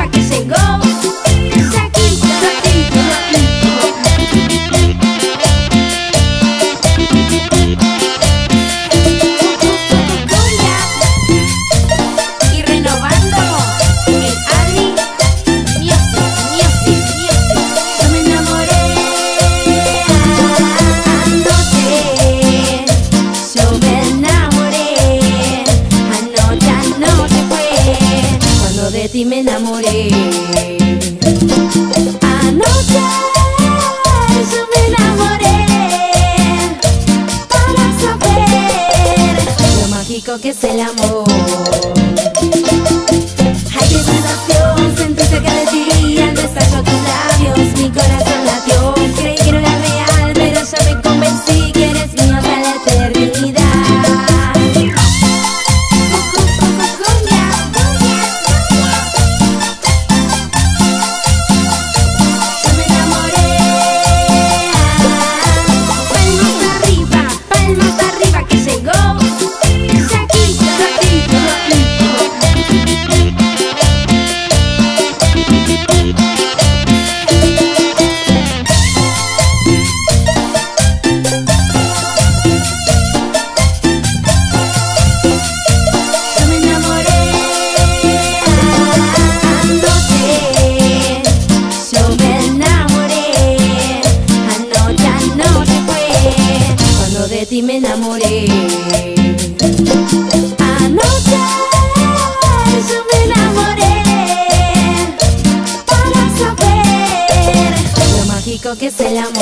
arriba que llegó Shakira. Y renovando el Adri Music. Yo me enamoré anoche. Yo me enamoré anoche fue cuando de ti me enamoré. Anoche yo me enamoré para saber lo mágico que es el amor. Ay, qué sensación sentí cerca de ti al besar yo tus labios. Mi corazón latió, creí que no era real, pero ya me convencí que eres mío hasta la eternidad. Yo me enamoré. Palmas arriba que llegó Shakira. Yo me enamoré anoche. Yo me enamoré anoche fue cuando de ti me enamoré. Anoche yo me enamoré para saber lo mágico que es el amor.